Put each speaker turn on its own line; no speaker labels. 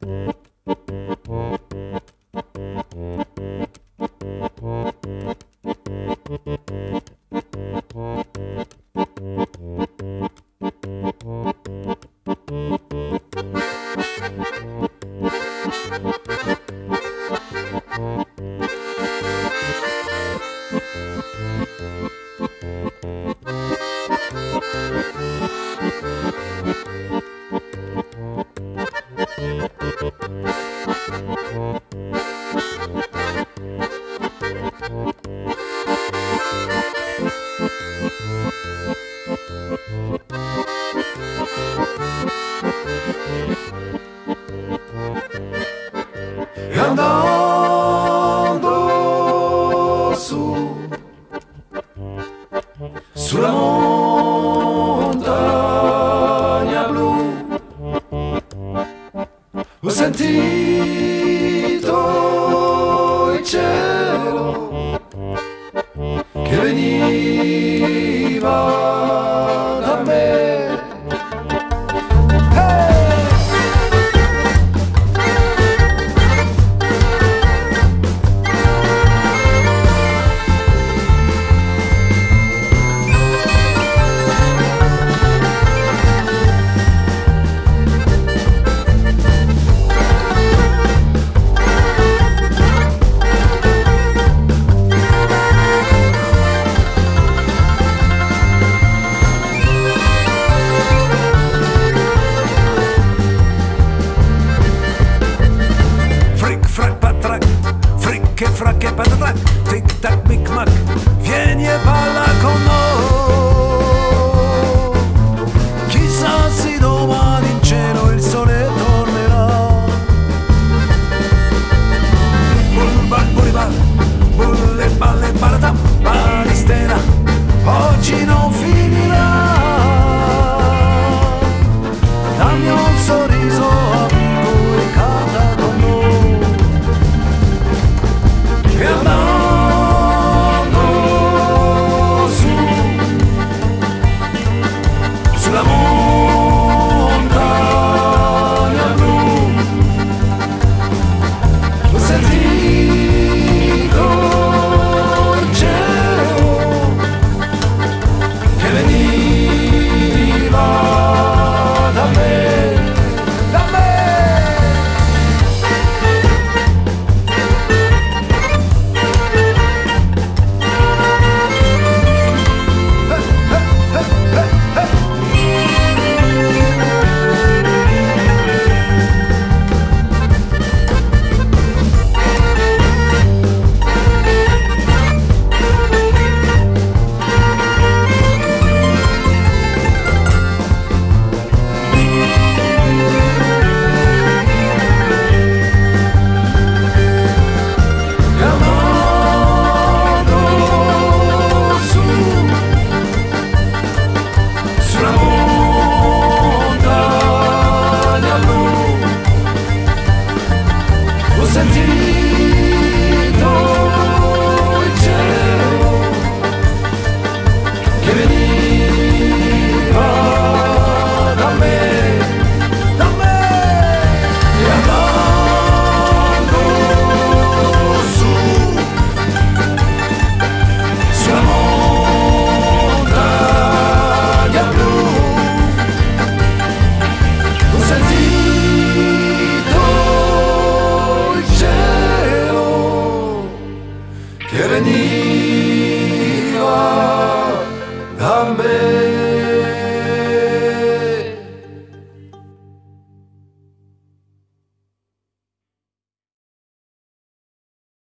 E andando sulla montagna blu ho sentito il cielo che veniva da me. Frac e patatrac, tic tac mic mac, vieni e balla con noi. Chissà se domani in cielo il sole tornerà. Bulbal, bulibal, bulle, balle, balatam, balistera, oggi non finirà. Dammi un sorriso amico e canta con noi. E andando sulla montagna blu ho sentito il cielo che veniva da me. Che veniva da me.